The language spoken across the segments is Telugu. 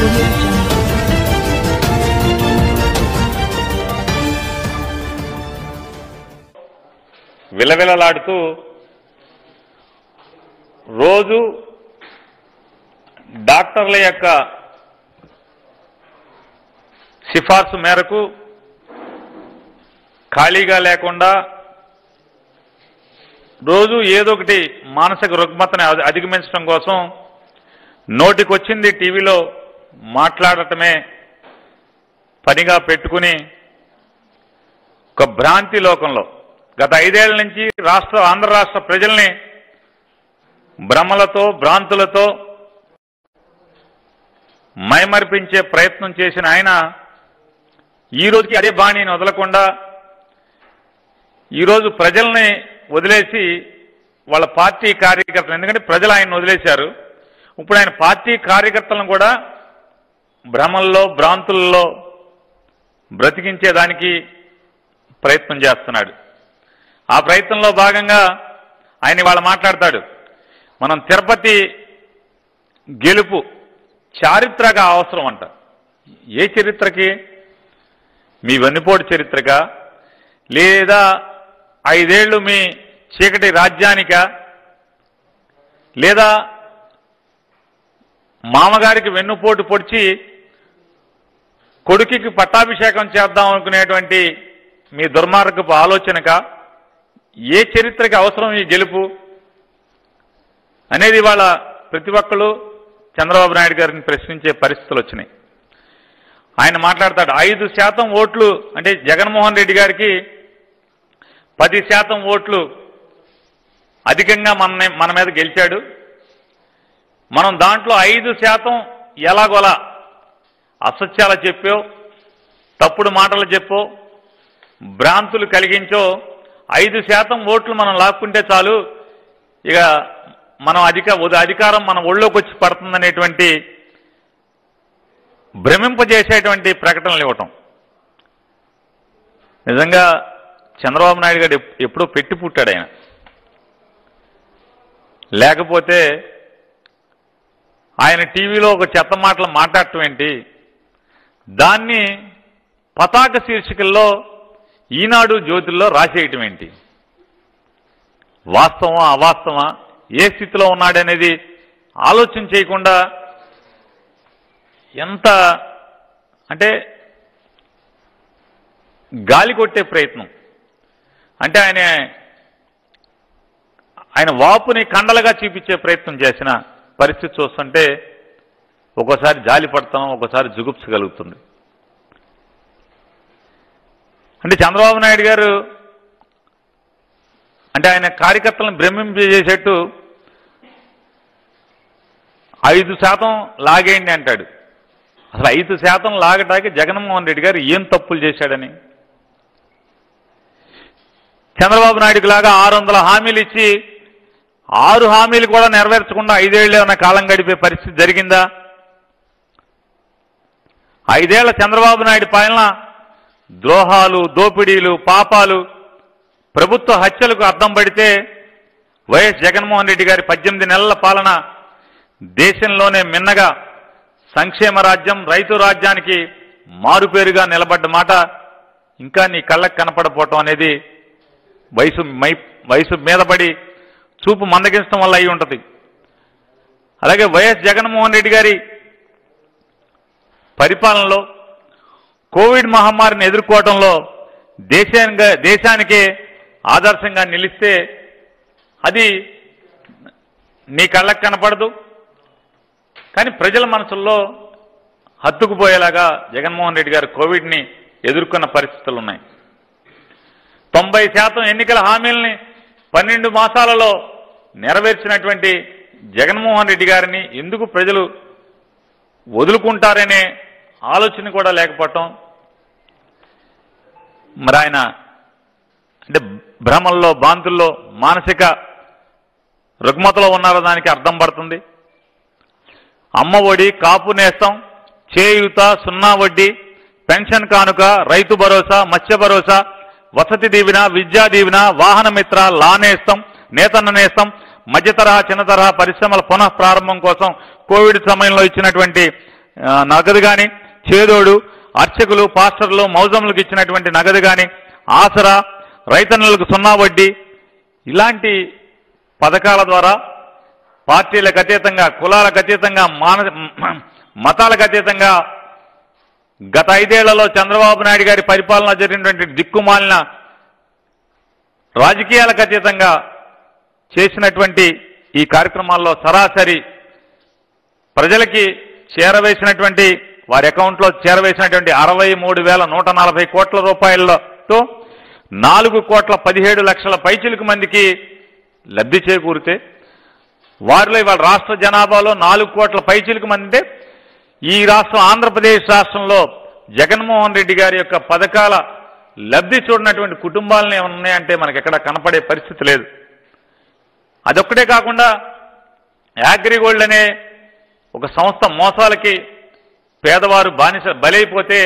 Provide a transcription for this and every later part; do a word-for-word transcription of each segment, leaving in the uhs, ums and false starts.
విలవిలలాడుతూ రోజు డాక్టర్ల యొక్క సిఫార్సు మేరకు ఖాళీగా లేకుండా రోజు ఏదో ఒకటి మానసిక రుగ్మతని అధిగమించడం కోసం నోటికొచ్చింది టీవీలో మాట్లాడటమే పనిగా పెట్టుకుని ఒక భ్రాంతి లోకంలో గత ఐదేళ్ల నుంచి రాష్ట్ర ఆంధ్ర రాష్ట్ర ప్రజల్ని భ్రమలతో భ్రాంతులతో మైమర్పించే ప్రయత్నం చేసిన ఆయన ఈ రోజుకి అదే బాణిని వదలకుండా ఈరోజు ప్రజల్ని వదిలేసి వాళ్ళ పార్టీ కార్యకర్తలు, ఎందుకంటే ప్రజలు ఆయన వదిలేశారు, ఇప్పుడు ఆయన పార్టీ కార్యకర్తలను కూడా భ్రమల్లో భ్రాంతుల్లో బ్రతికించేదానికి ప్రయత్నం చేస్తున్నాడు. ఆ ప్రయత్నంలో భాగంగా ఆయన ఇవాళ మాట్లాడతాడు, మనం తిరుపతి గెలుపు చారిత్రక అవసరం అంట. ఏ చరిత్రకి? మీ వెన్నుపోటు చరిత్రక, లేదా ఐదేళ్లు మీ చీకటి రాజ్యానిక, లేదా మామగారికి వెన్నుపోటు పొడిచి కొడుకుకి పట్టాభిషేకం చేద్దాం అనుకునేటువంటి మీ దుర్మార్గపు ఆలోచనక? ఏ చరిత్రకి అవసరం ఈ గెలుపు అనేది ఇవాళ ప్రతి ఒక్కరు చంద్రబాబు నాయుడు గారిని ప్రశ్నించే పరిస్థితులు వచ్చినాయి. ఆయన మాట్లాడతాడు, ఐదు శాతం ఓట్లు అంటే జగన్మోహన్ రెడ్డి గారికి పది శాతం ఓట్లు అధికంగా మన మన మీద గెలిచాడు. మనం దాంట్లో ఐదు శాతం ఎలాగోలా అసత్యాలు చెప్పో, తప్పుడు మాటలు చెప్పో, భ్రాంతులు కలిగించో ఐదు శాతం ఓట్లు మనం లాక్కుంటే చాలు, ఇక మనం అధిక అధికారం మన ఒళ్ళోకి వచ్చి పడుతుందనేటువంటి భ్రమింపజేసేటువంటి ప్రకటనలు ఇవ్వటం. నిజంగా చంద్రబాబు నాయుడు గారు ఎప్పుడో పెట్టి పుట్టాడు ఆయన. లేకపోతే ఆయన టీవీలో ఒక చెత్త మాటలు మాట్లాడటం ఏంటి, దాన్ని పతాక శీర్షికల్లో ఈనాడు జ్యోతుల్లో రాసేయటం ఏంటి? వాస్తవమా అవాస్తవమా, ఏ స్థితిలో ఉన్నాడనేది ఆలోచన చేయకుండా ఎంత అంటే గాలి కొట్టే ప్రయత్నం. అంటే ఆయన ఆయన వాపుని కండలుగా చూపించే ప్రయత్నం చేసిన పరిస్థితి చూస్తుంటే ఒక్కోసారి జాలి పడతాం, ఒక్కోసారి జుగుప్స కలుగుతుంది. అంటే చంద్రబాబు నాయుడు గారు అంటే ఆయన కార్యకర్తలను భ్రమింపజేసేట్టు ఐదు శాతం లాగేయండి అంటాడు. అసలు ఐదు శాతం లాగటానికి జగన్మోహన్ రెడ్డి గారు ఏం తప్పులు చేశాడని? చంద్రబాబు నాయుడుకి లాగా ఆరు వందల హామీలు ఇచ్చి ఆరు హామీలు కూడా నెరవేర్చకుండా ఐదేళ్లు ఏమైనా కాలం గడిపే పరిస్థితి జరిగిందా? ఐదేళ్ల చంద్రబాబు నాయుడు పాలన ద్రోహాలు, దోపిడీలు, పాపాలు, ప్రభుత్వ హత్యలకు అద్దం పడితే వైఎస్ జగన్మోహన్ రెడ్డి గారి పద్దెనిమిది నెలల పాలన దేశంలోనే మిన్నగా సంక్షేమ రాజ్యం, రైతు రాజ్యానికి మారుపేరుగా నిలబడ్డ మాట ఇంకా నీ కళ్ళకు కనపడపోవటం అనేది వయసు మై వయసు మీద పడి చూపు మందగించడం వల్ల అయి ఉంటుంది. అలాగే వైఎస్ జగన్మోహన్ రెడ్డి గారి పరిపాలనలో కోవిడ్ మహమ్మారిని ఎదుర్కోవడంలో దేశానికి దేశానికే ఆదర్శంగా నిలిస్తే అది నీ కళ్ళకు కనపడదు, కానీ ప్రజల మనసుల్లో హత్తుకుపోయేలాగా జగన్మోహన్ రెడ్డి గారు కోవిడ్ని ఎదుర్కొన్న పరిస్థితులు ఉన్నాయి. తొంభై శాతం ఎన్నికల హామీలని పన్నెండు మాసాలలో నెరవేర్చినటువంటి జగన్మోహన్ రెడ్డి గారిని ఎందుకు ప్రజలు వదులుకుంటారనే ఆలోచన కూడా లేకపోవటం, మరి ఆయన అంటే భ్రమల్లో బాంతుల్లో మానసిక రుగ్మతలో ఉన్నారో దానికి అర్థం పడుతుంది. అమ్మ ఒడి, కాపు నేస్తం, చేయూత, సున్నా వడ్డీ, పెన్షన్ కానుక, రైతు భరోసా, మత్స్య భరోసా, వసతి దీవెన, విద్యా దీవెన, వాహన మిత్ర, లా నేస్తం, నేతన్న నేస్తం, మధ్య తరహా చిన్న తరహా పరిశ్రమల పునః ప్రారంభం కోసం కోవిడ్ సమయంలో ఇచ్చినటువంటి నగదు కానీ, చేదోడు, అర్చకులు, పాస్టర్లు, మౌజములకు ఇచ్చినటువంటి నగదు కానీ, ఆసరా, రైతన్నులకు సున్నా వడ్డీ, ఇలాంటి పథకాల ద్వారా పార్టీలకు అతీతంగా, కులాలకు అతీతంగా, మాన మతాలకు అతీతంగా గత ఐదేళ్లలో చంద్రబాబు నాయుడు గారి పరిపాలన జరిగినటువంటి దిక్కుమాలిన రాజకీయాలకు అతీతంగా చేసినటువంటి ఈ కార్యక్రమాల్లో సరాసరి ప్రజలకి చేరవేసినటువంటి, వారి అకౌంట్లో చేరవేసినటువంటి అరవై మూడు వేల నూట నలభై కోట్ల రూపాయలతో నాలుగు కోట్ల పదిహేడు లక్షల పైచిలకు మందికి లబ్ధి చేకూరితే, వారిలో ఇవాళ రాష్ట్ర జనాభాలో నాలుగు కోట్ల పైచిలకు మంది అంటే, ఈ రాష్ట్రం ఆంధ్రప్రదేశ్ రాష్ట్రంలో జగన్మోహన్ రెడ్డి గారి యొక్క పథకాల లబ్ధి చూడనటువంటి కుటుంబాలను ఏమైనా ఉన్నాయంటే మనకి ఎక్కడ కనపడే పరిస్థితి లేదు. అదొక్కటే కాకుండా అగ్రిగోల్డ్ అనే ఒక సంస్థ మోసాలకి పేదవారు బానిస బలైపోతే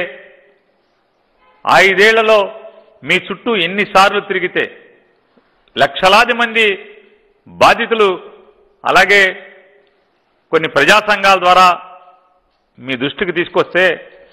ఐదేళ్లలో మీ చుట్టూ ఎన్నిసార్లు తిరిగితే లక్షలాది మంది బాధితులు, అలాగే కొన్ని ప్రజా సంఘాల ద్వారా మీ దృష్టికి తీసుకొస్తే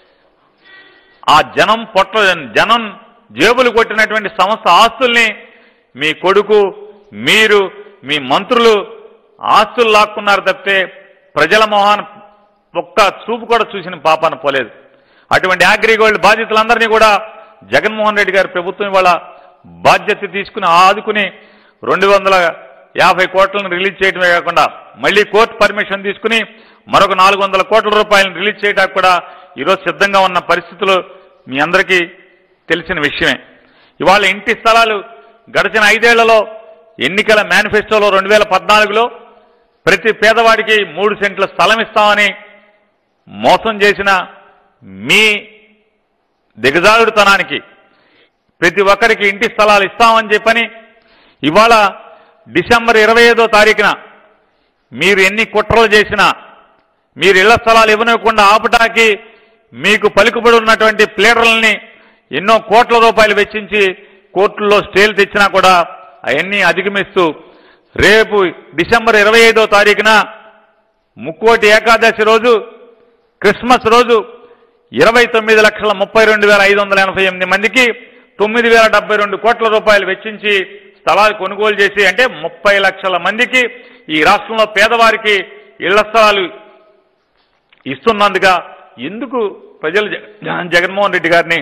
ఆ జనం పొట్ల జనం జేబులు కొట్టినటువంటి సంస్థ ఆస్తుల్ని మీ కొడుకు, మీరు, మీ మంత్రులు ఆస్తులు లాక్కున్నారు తప్పితే ప్రజల మొహాన్ ఒక్క చూపు కూడా చూసిన పాపాన పోలేదు. అటువంటి అగ్రిగోల్డ్ బాధితులందరినీ కూడా జగన్మోహన్ రెడ్డి గారి ప్రభుత్వం ఇవాళ బాధ్యత తీసుకుని ఆదుకుని రెండు వందల యాభై కోట్లను రిలీజ్ చేయడమే కాకుండా మళ్ళీ కోర్టు పర్మిషన్ తీసుకుని మరొక నాలుగు వందల కోట్ల రూపాయలను రిలీజ్ చేయడానికి కూడా ఈరోజు సిద్ధంగా ఉన్న పరిస్థితులు మీ అందరికీ తెలిసిన విషయమే. ఇవాళ ఇంటి స్థలాలు గడిచిన ఐదేళ్లలో ఎన్నికల మేనిఫెస్టోలో రెండు వేల పద్నాలుగులో ప్రతి పేదవాడికి మూడు సెంట్ల స్థలం ఇస్తామని మోసం చేసిన మీ దిగజారుడుతనానికి ప్రతి ఒక్కరికి ఇంటి స్థలాలు ఇస్తామని చెప్పని ఇవాళ డిసెంబర్ ఇరవై ఐదో తారీఖున మీరు ఎన్ని కుట్రలు చేసినా, మీరు ఇళ్ల స్థలాలు ఇవ్వనివ్వకుండా ఆపటానికి మీకు పలుకుబడి ఉన్నటువంటి ప్లేడర్లని ఎన్నో కోట్ల రూపాయలు వెచ్చించి కోర్టుల్లో స్టేలు తెచ్చినా కూడా అవన్నీ అధిగమిస్తూ రేపు డిసెంబర్ ఇరవై ఐదో తారీఖున ముక్కోటి ఏకాదశి రోజు, క్రిస్మస్ రోజు ఇరవై తొమ్మిది లక్షల ముప్పై రెండు వేల ఐదు వందల ఎనభై ఎనిమిది మందికి తొమ్మిది వేల డెబ్బై రెండు కోట్ల రూపాయలు వెచ్చించి స్థలాలు కొనుగోలు చేసి, అంటే ముప్పై లక్షల మందికి ఈ రాష్ట్రంలో పేదవారికి ఇళ్ల స్థలాలు ఇస్తున్నందుగా ఎందుకు ప్రజలు జగన్మోహన్ రెడ్డి గారిని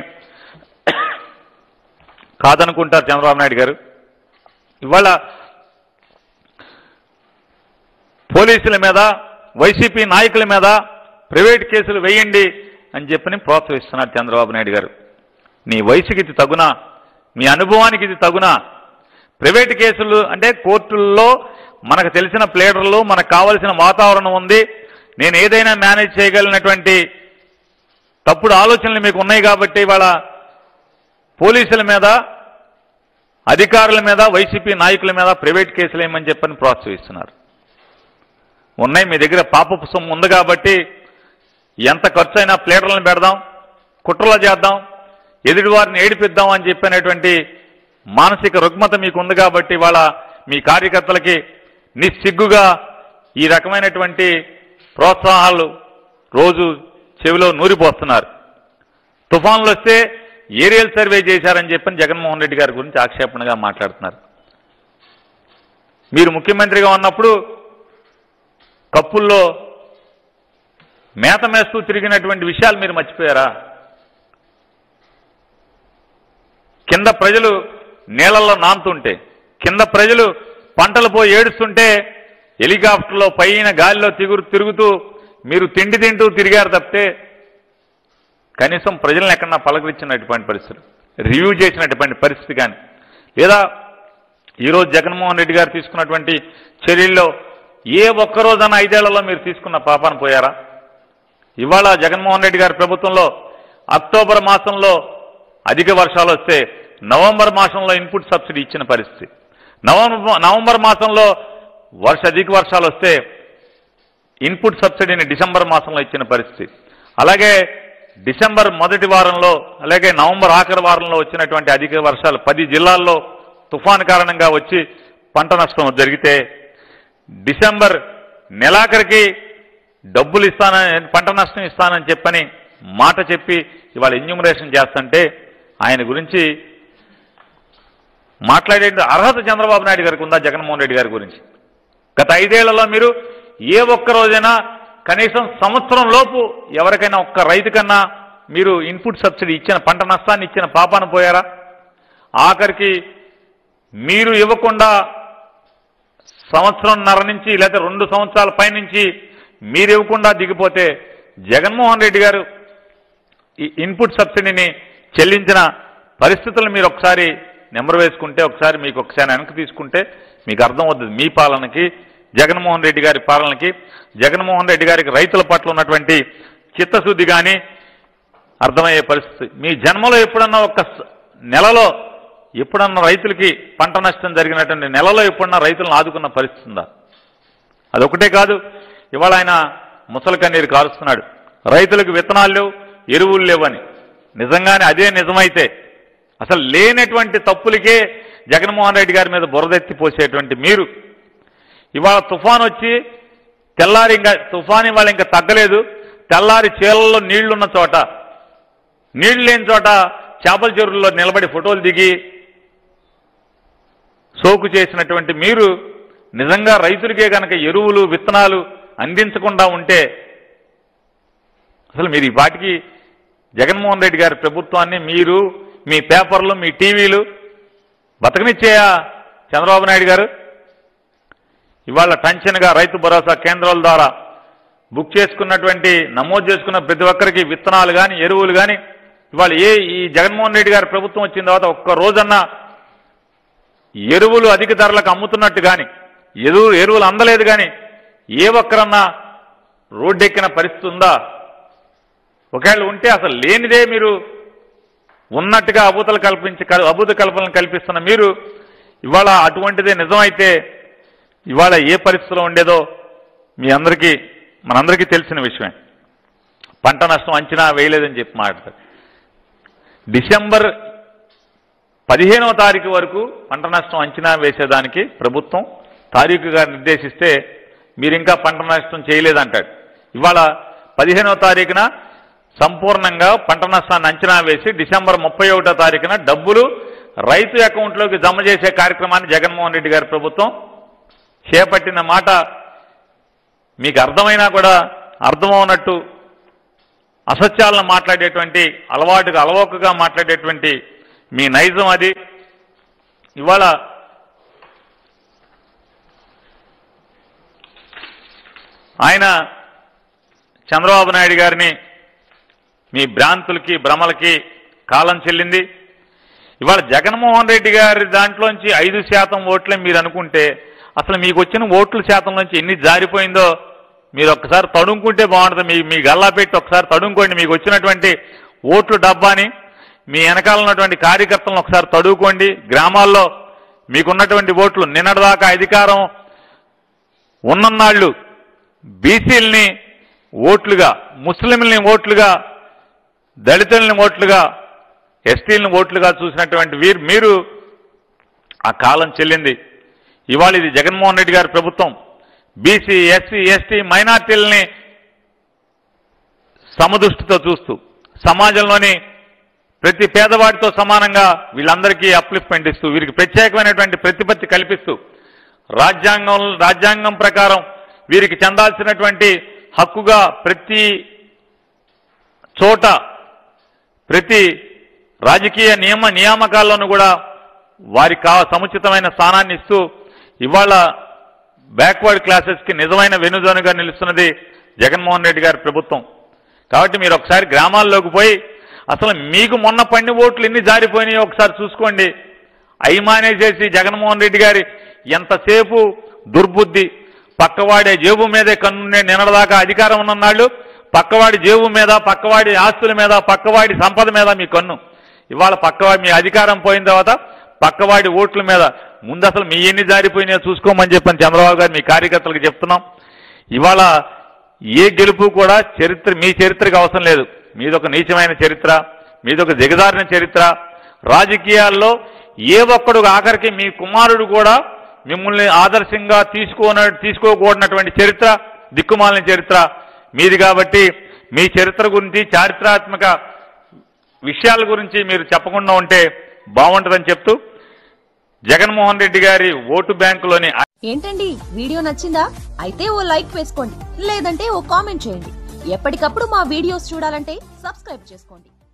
కాదనుకుంటారు చంద్రబాబు నాయుడు గారు? ఇవాళ పోలీసుల మీద, వైసీపీ నాయకుల మీద ప్రైవేట్ కేసులు వేయండి అని చెప్పని ప్రోత్సహిస్తున్నారు చంద్రబాబు నాయుడు గారు. నీ వయసుకి ఇది తగునా? మీ అనుభవానికి ఇది తగునా? ప్రైవేట్ కేసులు అంటే కోర్టుల్లో మనకు తెలిసిన ప్లేడర్లు, మనకు కావలసిన వాతావరణం ఉంది, నేను ఏదైనా మేనేజ్ చేయగలిగినటువంటి తప్పుడు ఆలోచనలు మీకు ఉన్నాయి కాబట్టి ఇవాళ పోలీసుల మీద, అధికారుల మీద, వైసీపీ నాయకుల మీద ప్రైవేట్ కేసులు ఏమని చెప్పని ప్రోత్సహిస్తున్నారు. ఉన్నాయి, మీ దగ్గర పాపపు సొమ్ము ఉంది కాబట్టి ఎంత ఖర్చు అయినా ప్లేడర్లను పెడదాం, కుట్రలు చేద్దాం, ఎదుటి వారిని ఏడిపిద్దాం అని చెప్పినటువంటి మానసిక రుగ్మత మీకు ఉంది కాబట్టి ఇవాళ మీ కార్యకర్తలకి నిస్సిగ్గుగా ఈ రకమైనటువంటి ప్రోత్సాహాలు రోజు చెవిలో నూరిపోస్తున్నారు. తుఫాన్లు వస్తే ఏరియల్ సర్వే చేశారని చెప్పని జగన్మోహన్ రెడ్డి గారి గురించి ఆక్షేపణగా మాట్లాడుతున్నారు. మీరు ముఖ్యమంత్రిగా ఉన్నప్పుడు కప్పుల్లో మేత మేస్తూ తిరిగినటువంటి విషయాలు మీరు మర్చిపోయారా? కింద ప్రజలు నీళ్లలో నానుతుంటే, కింద ప్రజలు పంటలు పోయి ఏడుస్తుంటే హెలికాప్టర్లో పైన గాలిలో తిగురు తిరుగుతూ మీరు తిండి తింటూ తిరిగారు తప్పితే కనీసం ప్రజలను ఎక్కడన్నా పలకరించినటువంటి పరిస్థితులు, రివ్యూ చేసినటువంటి పరిస్థితి కానీ లేదా ఈరోజు జగన్మోహన్ రెడ్డి గారు తీసుకున్నటువంటి చర్యల్లో ఏ ఒక్కరోజన్నా ఐదేళ్లలో మీరు తీసుకున్న పాపాన పోయారా? ఇవాళ జగన్మోహన్ రెడ్డి గారి ప్రభుత్వంలో అక్టోబర్ మాసంలో అధిక వర్షాలు వస్తే నవంబర్ మాసంలో ఇన్పుట్ సబ్సిడీ ఇచ్చిన పరిస్థితి, నవంబర్ నవంబర్ మాసంలో వర్ష అధిక వర్షాలు వస్తే ఇన్పుట్ సబ్సిడీని డిసెంబర్ మాసంలో ఇచ్చిన పరిస్థితి, అలాగే డిసెంబర్ మొదటి వారంలో అలాగే నవంబర్ ఆఖరి వారంలో వచ్చినటువంటి అధిక వర్షాలు పది జిల్లాల్లో తుఫాను కారణంగా వచ్చి పంట నష్టం జరిగితే డిసెంబర్ నెలాఖరికి డబ్బులు ఇస్తానని, పంట నష్టం ఇస్తానని చెప్పని మాట చెప్పి ఇవాళ ఎన్యూమరేషన్ చేస్తుంటే ఆయన గురించి మాట్లాడే అర్హత చంద్రబాబు నాయుడు గారికి ఉందా జగన్మోహన్ రెడ్డి గారి గురించి? గత ఐదేళ్లలో మీరు ఏ ఒక్క రోజైనా కనీసం సంవత్సరం లోపు ఎవరికైనా ఒక్క రైతు కన్నా మీరు ఇన్పుట్ సబ్సిడీ ఇచ్చిన, పంట నష్టాన్ని ఇచ్చిన పాపాన పోయారా? ఆఖరికి మీరు ఇవ్వకుండా సంవత్సరంన్నర నుంచి లేదా రెండు సంవత్సరాల పైనుంచి మీరు ఇవ్వకుండా దిగిపోతే జగన్మోహన్ రెడ్డి గారు ఈ ఇన్పుట్ సబ్సిడీని చెల్లించిన పరిస్థితులు మీరు ఒకసారి నెంబర్ వేసుకుంటే, ఒకసారి మీకు ఒకసారి వెనక్కి తీసుకుంటే మీకు అర్థం అవుతుంది. మీ పాలనకి, జగన్మోహన్ రెడ్డి గారి పాలనకి, జగన్మోహన్ రెడ్డి గారికి రైతుల పట్ల ఉన్నటువంటి చిత్తశుద్ధి కానీ అర్థమయ్యే పరిస్థితి. మీ జన్మలో ఎప్పుడన్నా ఒక నెలలో ఎప్పుడన్నా రైతులకి పంట నష్టం జరిగినటువంటి నెలలో ఎప్పుడన్నా రైతులను ఆదుకున్న పరిస్థితి ఉందా? అదొకటే కాదు, ఇవాళ ఆయన ముసలి కన్నీరు కారుస్తున్నాడు. రైతులకు విత్తనాలు లేవు, ఎరువులు లేవని. నిజంగానే అదే నిజమైతే అసలు లేనటువంటి తప్పులకే జగన్మోహన్ రెడ్డి గారి మీద బురదెత్తి పోసేటువంటి మీరు ఇవాళ తుఫాన్ వచ్చి తెల్లారి ఇంకా తుఫాన్ ఇవాళ ఇంకా తగ్గలేదు, తెల్లారి చేలల్లో నీళ్లున్న చోట, నీళ్లు లేని చోట చేపల చెరువుల్లో నిలబడి ఫోటోలు దిగి సోకు చేసినటువంటి మీరు నిజంగా రైతులకే కనుక ఎరువులు విత్తనాలు అందించకుండా ఉంటే అసలు మీరు ఈ పాటికి జగన్మోహన్ రెడ్డి గారి ప్రభుత్వాన్ని మీరు మీ పేపర్లు మీ టీవీలు బతకనిచ్చేయా చంద్రబాబు నాయుడు గారు? ఇవాళ టెన్షన్గా రైతు భరోసా కేంద్రాల ద్వారా బుక్ చేసుకున్నటువంటి, నమోదు చేసుకున్న ప్రతి ఒక్కరికి విత్తనాలు కానీ ఎరువులు కానీ ఇవాళ ఏ ఈ జగన్మోహన్ రెడ్డి గారి ప్రభుత్వం వచ్చిన తర్వాత ఒక్క రోజన్నా ఎరువులు అధిక ధరలకు అమ్ముతున్నట్టు కానీ, ఎరువు ఎరువులు అందలేదు కానీ ఏ ఒక్కరన్నా రోడ్డెక్కిన పరిస్థితి ఉందా? ఒకవేళ ఉంటే అసలు లేనిదే మీరు ఉన్నట్టుగా అభూతలు కల్పించి అభూత కల్పనలు కల్పిస్తున్న మీరు ఇవాళ అటువంటిదే నిజమైతే ఇవాళ ఏ పరిస్థితిలో ఉండేదో మీ అందరికీ మనందరికీ తెలిసిన విషయమే. పంట నష్టం అంచనా వేయలేదని చెప్పి మాట్లాడతారు. డిసెంబర్ పదిహేనవ తారీఖు వరకు పంట నష్టం అంచనా వేసేదానికి ప్రభుత్వం తారీఖుగా నిర్దేశిస్తే మీరు ఇంకా పంట నష్టం చేయలేదంటాడు. ఇవాళ పదిహేనవ తారీఖున సంపూర్ణంగా పంట నష్టాన్ని అంచనా వేసి డిసెంబర్ ముప్పై ఒకటో తారీఖున డబ్బులు రైతు అకౌంట్లోకి జమ చేసే కార్యక్రమాన్ని జగన్మోహన్ రెడ్డి గారి ప్రభుత్వం చేపట్టిన మాట మీకు అర్థమైనా కూడా అర్థమవునట్టు అసత్యాలను మాట్లాడేటువంటి అలవాటుగా అలవోకగా మాట్లాడేటువంటి మీ నైజం అది. ఇవాళ ఆయన చంద్రబాబు నాయుడు గారిని మీ భ్రాంతులకి భ్రమలకి కాలం చెల్లింది. ఇవాళ జగన్మోహన్ రెడ్డి గారి దాంట్లోంచి ఐదు శాతం ఓట్లే మీరు అనుకుంటే అసలు మీకు వచ్చిన ఓట్ల శాతం నుంచి ఎన్ని జారిపోయిందో మీరు ఒక్కసారి తడుముకుంటే బాగుంటుంది. మీ మీ గల్లా పెట్టి ఒకసారి తడుముకోండి. మీకు వచ్చినటువంటి ఓట్లు డబ్బాని, మీ వెనకాల ఉన్నటువంటి కార్యకర్తలను ఒకసారి తడువుకోండి. గ్రామాల్లో మీకున్నటువంటి ఓట్లు నిన్నటిదాకా అధికారం ఉన్నన్నాళ్ళు బీసీలని ఓట్లుగా, ముస్లింలని ఓట్లుగా, దళితుల్ని ఓట్లుగా, ఎస్టీలను ఓట్లుగా చూసినటువంటి వీరు మీరు ఆ కాలం చెల్లింది. ఇవాళ ఇది జగన్మోహన్ రెడ్డి గారి ప్రభుత్వం బీసీ, ఎస్సీ, ఎస్టీ, మైనార్టీలని సమదృష్టితో చూస్తూ సమాజంలోని ప్రతి పేదవాడితో సమానంగా వీళ్ళందరికీ అప్లిఫ్ట్మెంట్ ఇస్తూ వీరికి ప్రత్యేకమైనటువంటి ప్రతిపత్తి కల్పిస్తూ రాజ్యాంగం రాజ్యాంగం ప్రకారం వీరికి చెందాల్సినటువంటి హక్కుగా ప్రతి చోట ప్రతి రాజకీయ నియమ నియామకాల్లోనూ కూడా వారికి కా సముచితమైన స్థానాన్ని ఇస్తూ ఇవాళ బ్యాక్వర్డ్ క్లాసెస్కి నిజమైన వెనుదనుగా నిలుస్తున్నది జగన్మోహన్ రెడ్డి గారి ప్రభుత్వం. కాబట్టి మీరు ఒకసారి గ్రామాల్లోకి పోయి అసలు మీకు మొన్న పన్ని ఓట్లు ఎన్ని జారిపోయినాయో ఒకసారి చూసుకోండి. అయ్యమానే చేసి జగన్మోహన్ రెడ్డి గారి ఎంతసేపు దుర్బుద్ధి, పక్కవాడే జేబు మీదే కన్నుండే నిన్నటిదాకా అధికారం ఉన్ననాళ్ళు పక్కవాడి జేబు మీద, పక్కవాడి ఆస్తుల మీద, పక్కవాడి సంపద మీద మీ కన్ను. ఇవాళ పక్కవాడి మీ అధికారం పోయిన తర్వాత పక్కవాడి ఓట్ల మీద ముందు అసలు మీ ఎన్ని జారిపోయినాయో చూసుకోమని చెప్పని చంద్రబాబు గారు మీ కార్యకర్తలకు చెప్తున్నాం. ఇవాళ ఏ గెలుపు కూడా చరిత్ర మీ చరిత్రకు అవసరం లేదు. మీదొక నీచమైన చరిత్ర, మీదొక దిగజారిన చరిత్ర. రాజకీయాల్లో ఏ ఒక్కడు ఆఖరికి మీ కుమారుడు కూడా మిమ్మల్ని ఆదర్శంగా తీసుకోన తీసుకోకూడనటువంటి చరిత్ర, దిక్కుమాలిన చరిత్ర మీది కాబట్టి మీ చరిత్ర గురించి చారిత్రాత్మక విషయాల గురించి మీరు చెప్పకుండా ఉంటే బాగుంటుందని చెప్తూ జగన్మోహన్ రెడ్డి గారి ఓటు బ్యాంకులోని ఏంటండి వీడియో నచ్చిందా? అయితే ఓ లైక్ వేసుకోండి, లేదంటే ఓ కామెంట్ చేయండి. ఎప్పటికప్పుడు మా వీడియోస్ చూడాలంటే సబ్స్క్రైబ్ చేసుకోండి.